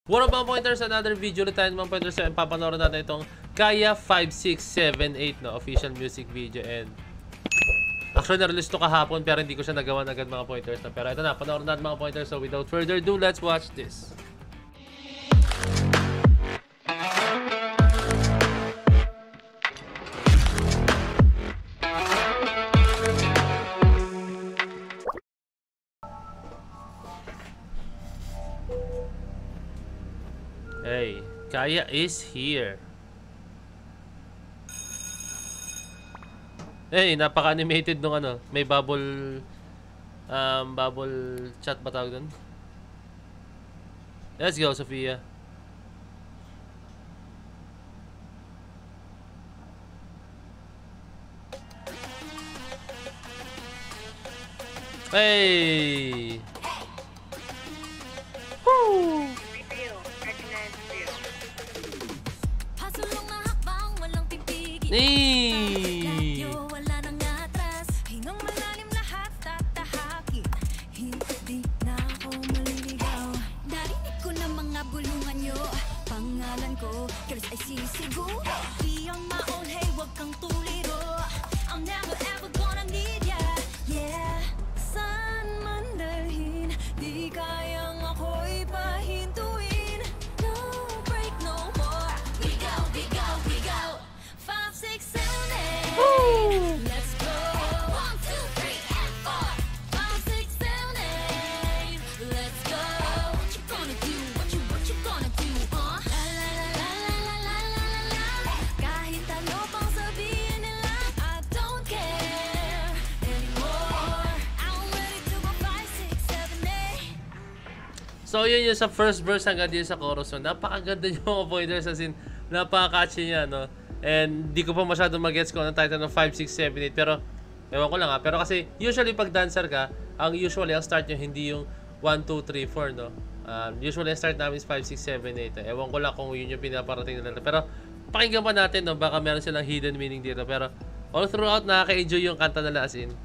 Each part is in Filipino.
What up mga pointers? Another video ulit tayo mga pointers. Papanoorin natin itong Kaia 5678 na official music video. And actually na-release to kahapon pero hindi ko siya nagawa agad mga pointers na. Pero ito na, panoorin natin mga pointers. So without further ado, let's watch this. Hey, Kaia is here. Hey, napaka-animated nung ano, may bubble chat ba tawag dun? Let's go, Sophia. Hey! Woo! Hey! So yun yung sa first verse hanggang din sa chorus. So napakaganda yung mga pointers, as in napaka-catchy niya, no? And di ko pa masyado mag-gets ko ang title ng 5, 6, 7, 8. Pero ewan ko lang ha. Pero kasi usually pag dancer ka, ang start nyo hindi yung 1, 2, 3, 4, no? Usually ang start namin is 5, 6, 7, 8. Ewan ko lang kung yun yung pinaparating nila. Pero pakinggan pa natin, no? Baka meron silang hidden meaning dito. Pero all throughout nakaka-enjoy yung kanta nila, as in.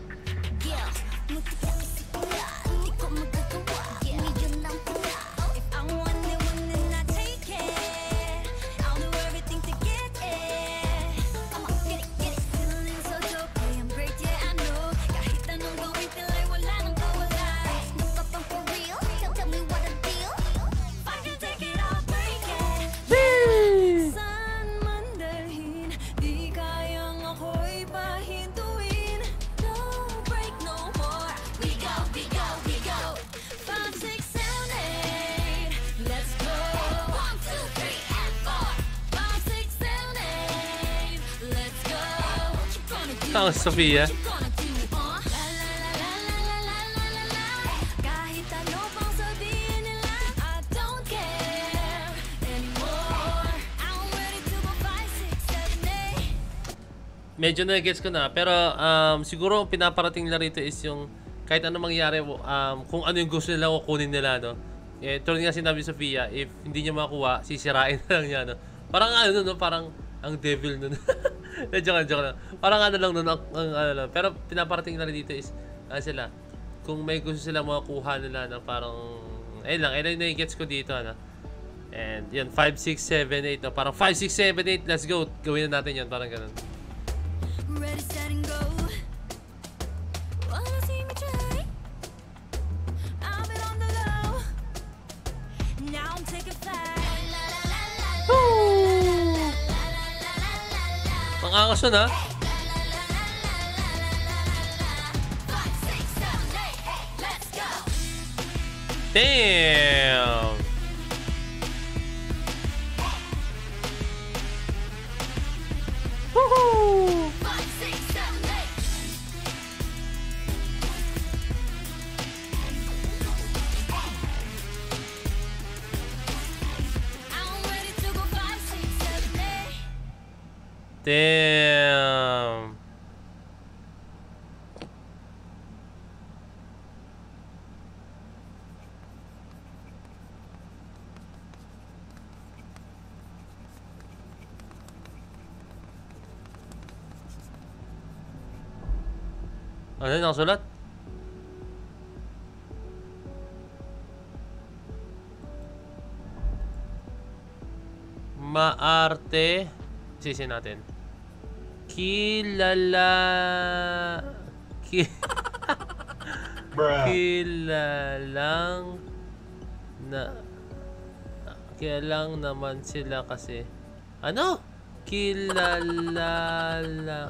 Tama, Sophia. Medyo na-gets ko na, pero siguro ang pinaparating nila rito is yung kahit ano mangyari, kung ano yung gusto nila kukunin nila, no? Eh, tulad nga sinabi Sophia, if hindi niya makuha, sisirain na lang niya, no? Parang ano, no? Parang ang devil nun. joke lang. Parang ano lang nun, ano lang. Pero pinaparating na rin dito is, sila, kung may gusto sila makuha nila, no? Parang, ayun lang, ayun yung gets ko dito, ano? And, yun, 5, 6, 7, 8, no? Parang 5, 6, 7, 8, let's go. Gawin na natin yun, parang ganun. Ready, set, and go. Wanna see me try? I've been on the low. Now I'm taking flight. Woo! Pangangas na. Damn! Woohoo! Damn. Ano yun, nakasulat? maarte. Sisi natin. Kilala. Kilalang naman sila kasi. Ano? Kilala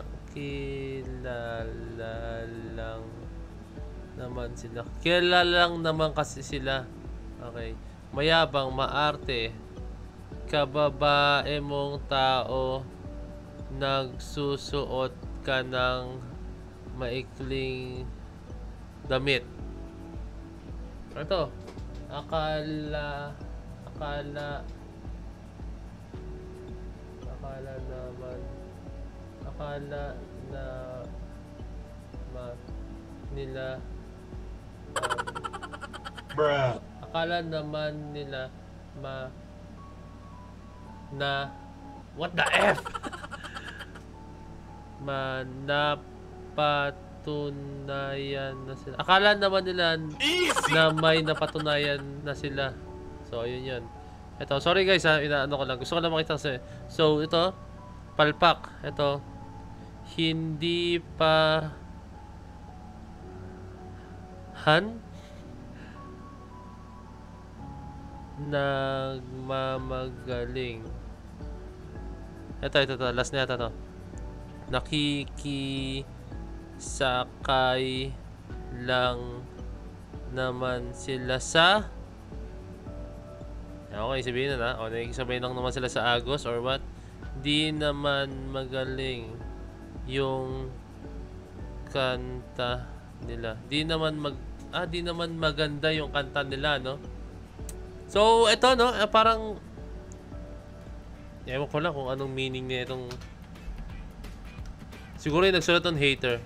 lang naman sila. Kilalang naman kasi sila. Okay. Mayabang, maarte. Kababae mong tao. Nagsusuot ka ng maikling damit. Ito. Akala naman nila what the F? Napatunayan na sila. Akala naman nila na may napatunayan na sila. So, ayun yun. Ito, sorry guys ha, inaano ko lang. Gusto ko lang makita kasi. So, ito, palpak. Ito, hindi pa nagmamagaling. Ito, last na ito to. Nakikisakay lang naman sila sa okay, sabihin na o nakikisabay lang naman sila sa Agos or what? Di naman magaling yung kanta nila. Di naman maganda yung kanta nila, no? So, ito, no? Parang ewan ko lang kung anong meaning niya itong siguro yung nagsulat ng hater.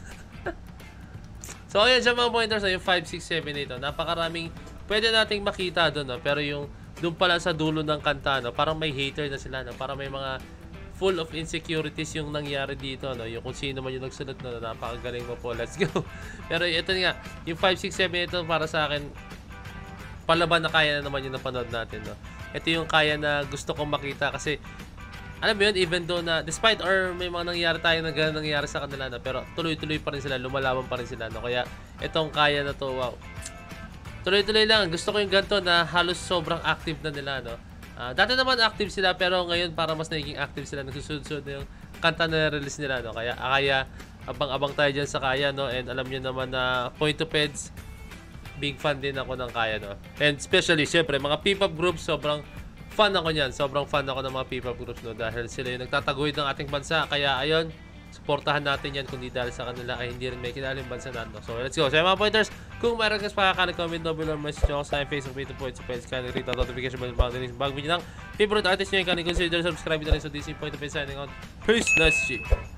So, ayan siya mga pointers na yung 5, 6, 7, 8. Napakaraming pwede nating makita doon, no? Pero yung doon pala sa dulo ng kanta, no? Parang may hater na sila, no? Parang may mga full of insecurities yung nangyari dito, no? Yung kung sino man yung nagsulat, no? Napakagaling mo po. Let's go. Pero ito nga, yung 5, 6, 7, 8 para sa akin, palaban na kaya na naman yung napanood natin, no? Ito yung kaya na gusto kong makita kasi alam mo yun, even though na despite or may mga nangyari tayo na gano'n nangyari sa kanila, no? Pero tuloy-tuloy pa rin sila, lumalaban pa rin sila, no? Kaya itong kaya na to, wow. Tuloy-tuloy lang. Gusto ko yung ganito na halos sobrang active na nila, no? Dati naman active sila pero ngayon para mas naging active sila, nagsusunod-sunod na yung kanta na release nila, no? Kaya abang-abang tayo dyan sa Kaya, no? And alam nyo naman na Point to Peds, big fan din ako ng Kaya, no? And especially, syempre, mga P-pop groups, sobrang fan ako niyan. Sobrang fan ako ng mga P-pop groups, no? Dahil sila yung nagtataguyod ng ating bansa. Kaya, ayun, supportahan natin yan. Kung di dahil sa kanila ay hindi rin may kinaling bansa natin, no? So, let's go. So, mga pointers, kung mayroon kayo comment no below message nyo sa Facebook page to Point to Peds, kaya nag-rate notification bell para din sa bagong video ng favorite artist nyo yung kanilang consider subscribe na rin sa DC Point to Peds signing out. Peace! Let's see.